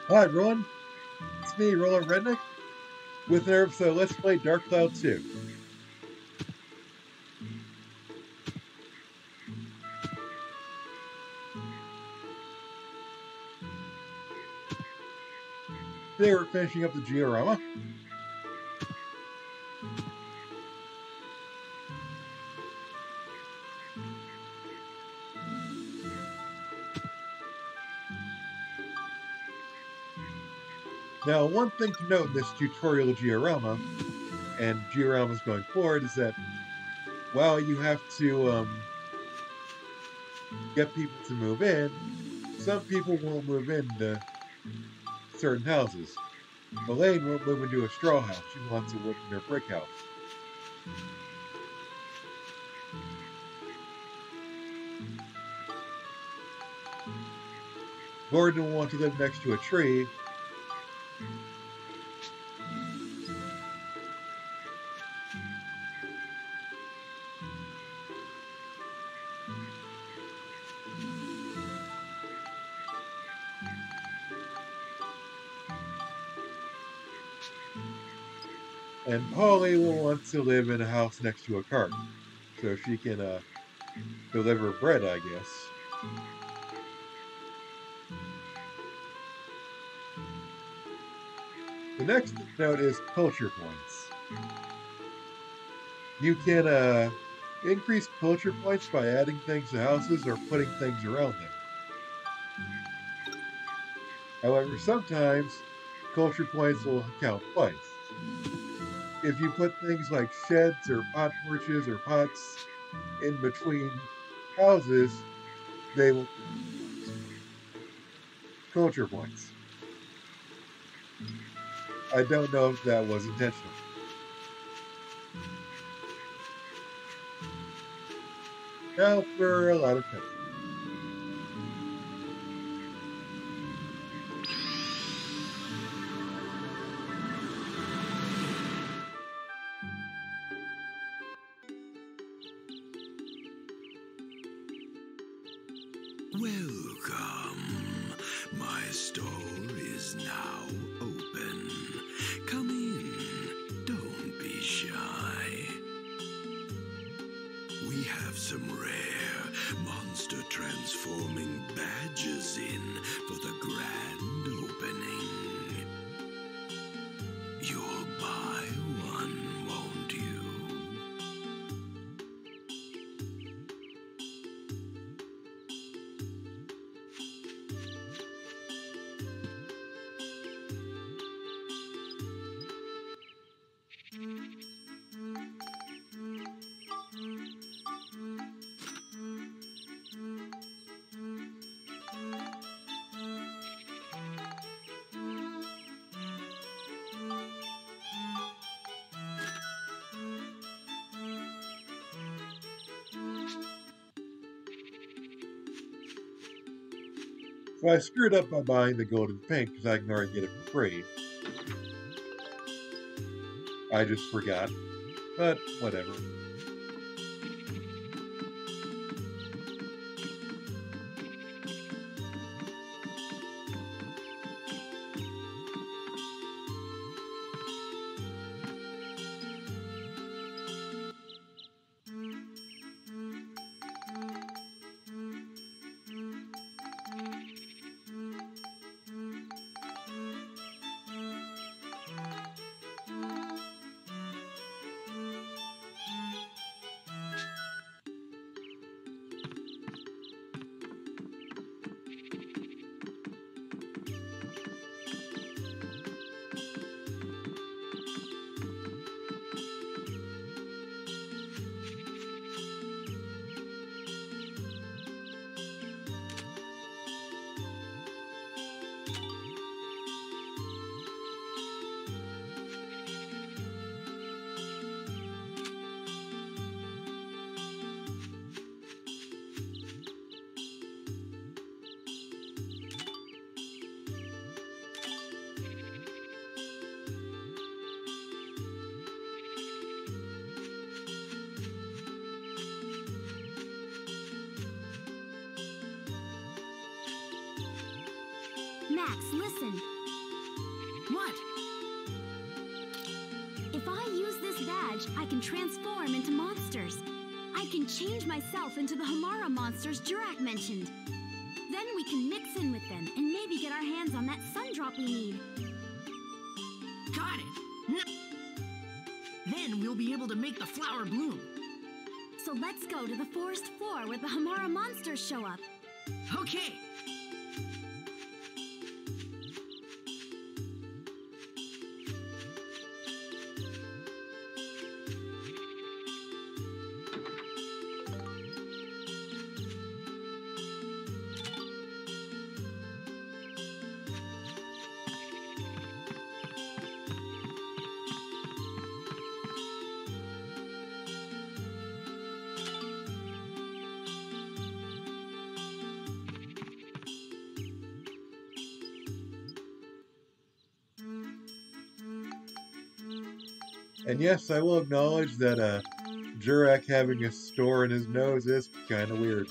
Hi everyone, it's me, Roland Redneck, with an episode Let's Play Dark Cloud 2. Today we're finishing up the Georama. Now, one thing to note in this tutorial Georama, and Dioramas going forward, is that while you have to get people to move in, some people won't move into certain houses. Elaine won't move into a straw house, she wants to live in her brick house. Gordon will want to live next to a tree, and Polly will want to live in a house next to a cart, so she can deliver bread, I guess. The next note is culture points. You can increase culture points by adding things to houses or putting things around them. However, sometimes culture points will count twice. If you put things like sheds or pot porches or pots in between houses, they will culture points. I don't know if that was intentional. Now for a lot of things. Welcome. My store is now open. Come in. Don't be shy. We have some rare monster transforming badges in for the grand opening. You'll buy one, won't you? So I screwed up by buying the golden pink because I can already get it for free. I just forgot. But whatever. Max, listen. If I use this badge, I can transform into monsters. I can change myself into the Hamara monsters Jurak mentioned. Then we can mix in with them and maybe get our hands on that Sundrop we need. Got it. Then we'll be able to make the flower bloom. So let's go to the forest floor where the Hamara monsters show up. Okay. And yes, I will acknowledge that Jurak having a store in his nose is kind of weird.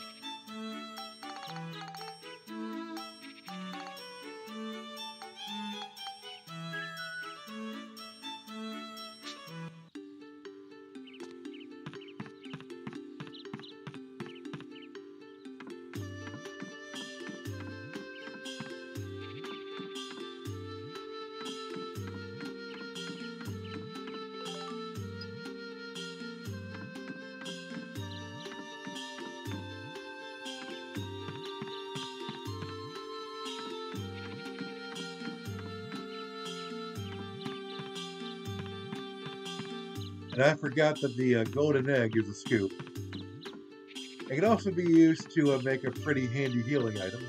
And I forgot that the golden egg is a scoop. It can also be used to make a pretty handy healing item.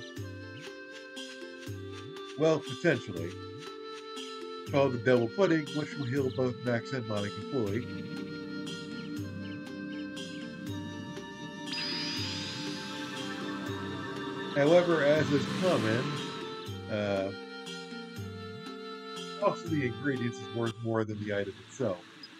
Well, potentially. Called the Devil Pudding, which will heal both Max and Monica fully. However, as is common, also the ingredients is worth more than the item itself.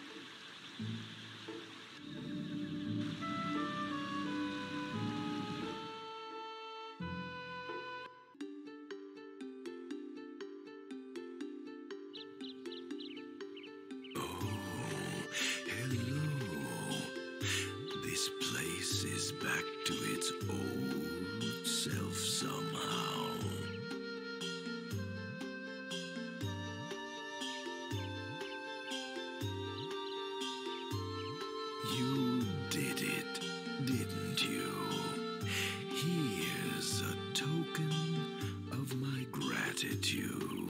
Hello. This place is back to its old self somehow. You did it, didn't you? Here's a token of my gratitude.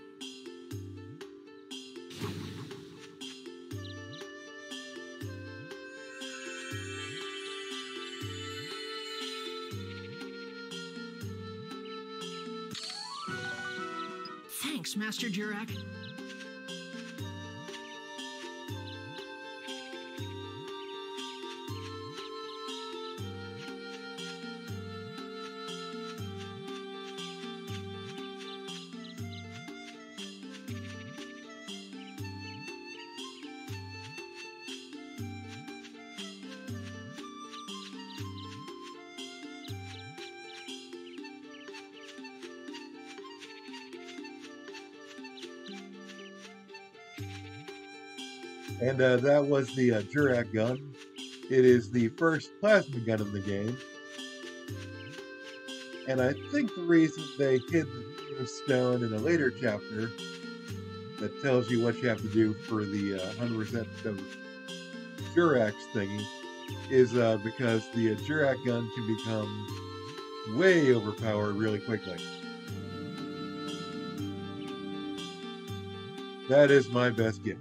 Thanks, Master Jurak. And that was the Jurak gun. It is the first plasma gun in the game. And I think the reason they hid the Geostone in a later chapter that tells you what you have to do for the 100% of Jurak's thingy is because the Jurak gun can become way overpowered really quickly. That is my best guess.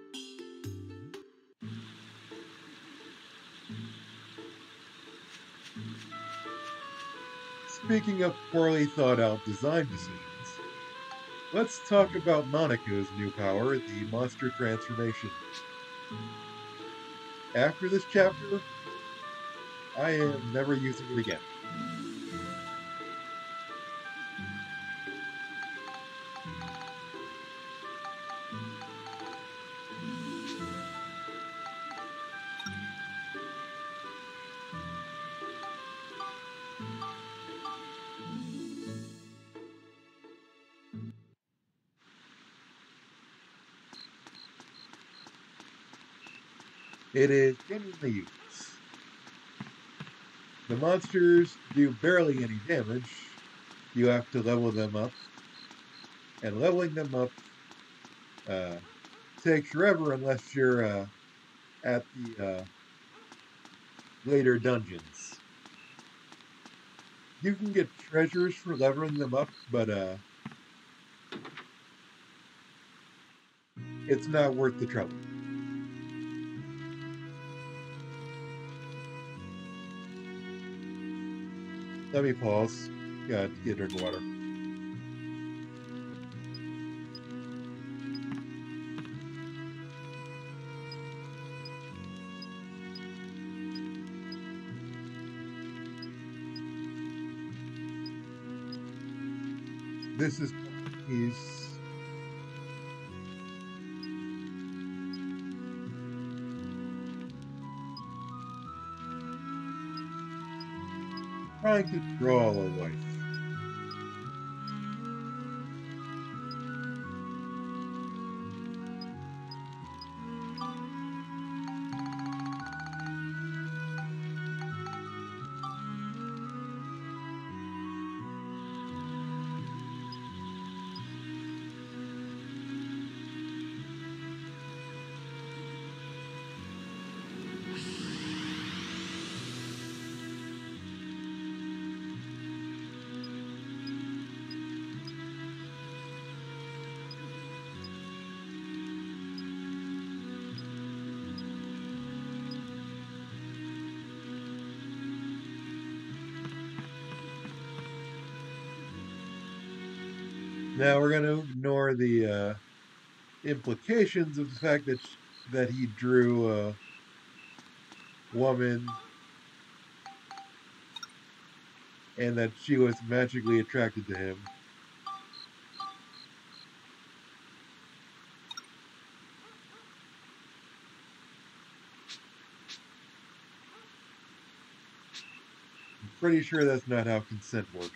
Speaking of poorly thought out design decisions, let's talk about Monica's new power, the monster transformation. After this chapter, I am never using it again. It is genuinely useless. The monsters do barely any damage. You have to level them up. And leveling them up takes forever unless you're at the later dungeons. You can get treasures for leveling them up, but it's not worth the trouble. Let me pause. Gotta get a drink of water. This is he's trying to draw a wife. Now we're going to ignore the implications of the fact that he drew a woman and that she was magically attracted to him. I'm pretty sure that's not how consent works.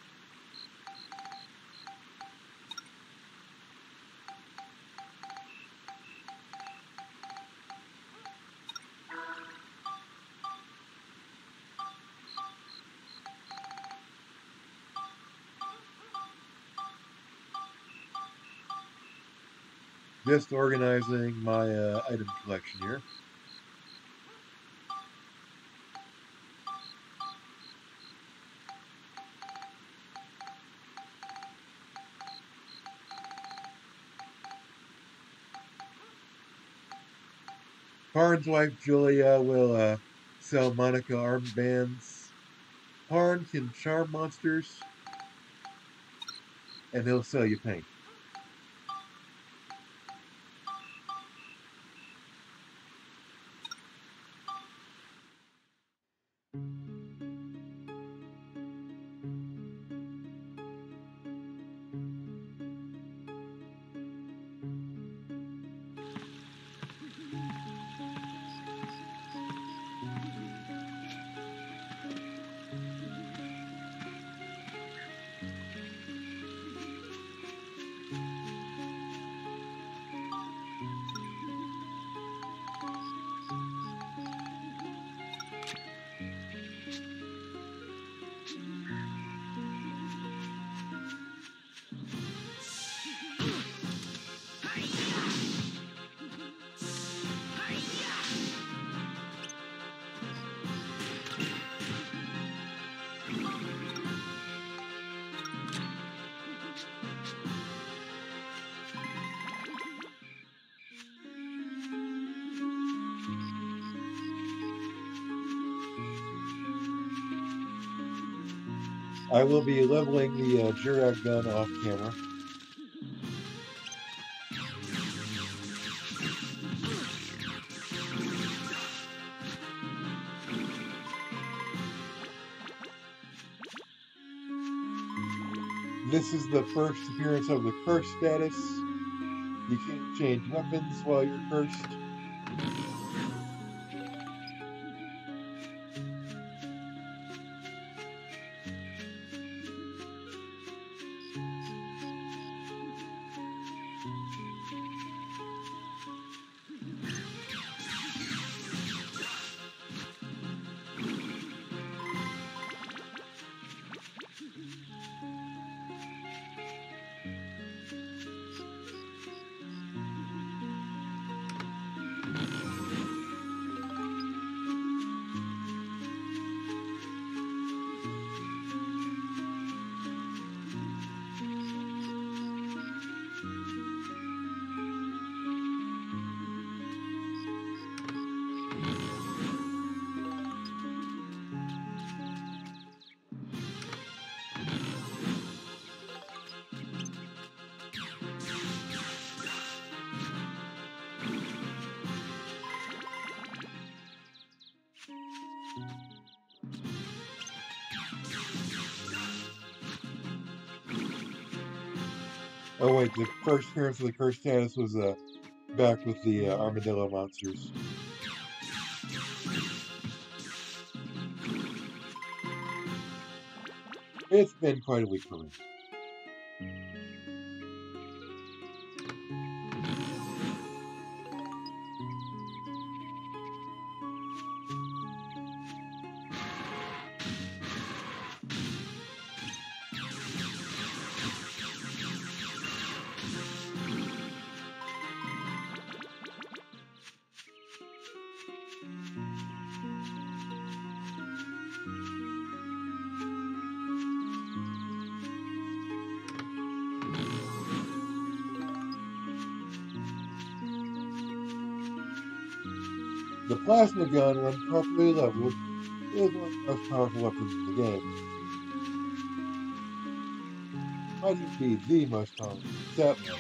Just organizing my item collection here. Parn's wife Julia will sell Monica armbands. Parn can charm monsters, and he'll sell you paint. I will be leveling the Jurak gun off camera. This is the first appearance of the curse status. You can't change weapons while you're cursed. Oh wait, the first appearance of the cursed status was back with the armadillo monsters. It's been quite a week for me. The plasma gun, when properly leveled, is one of the most powerful weapons in the game. Might even be the most powerful stat line.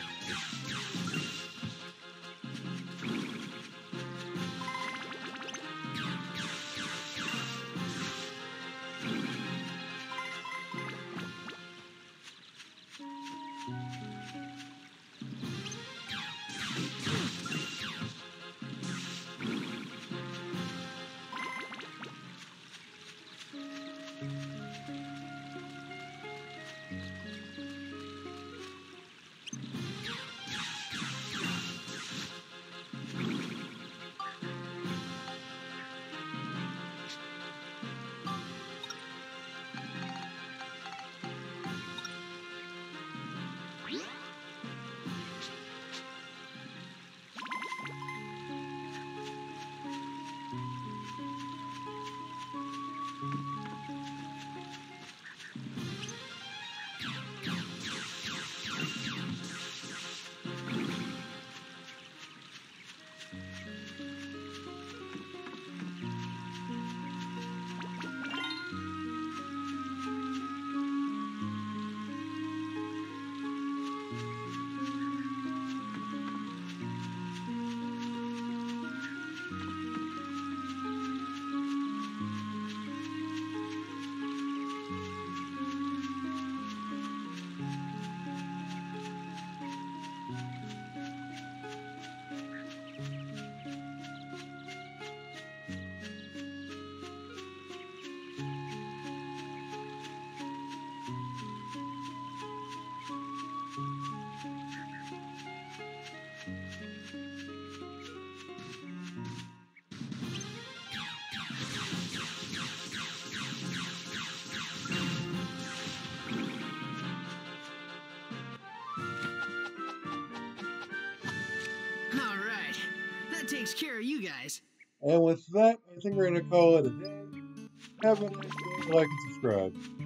All right, that takes care of you guys. And with that, I think we're going to call it a day. Have a nice day, like and subscribe.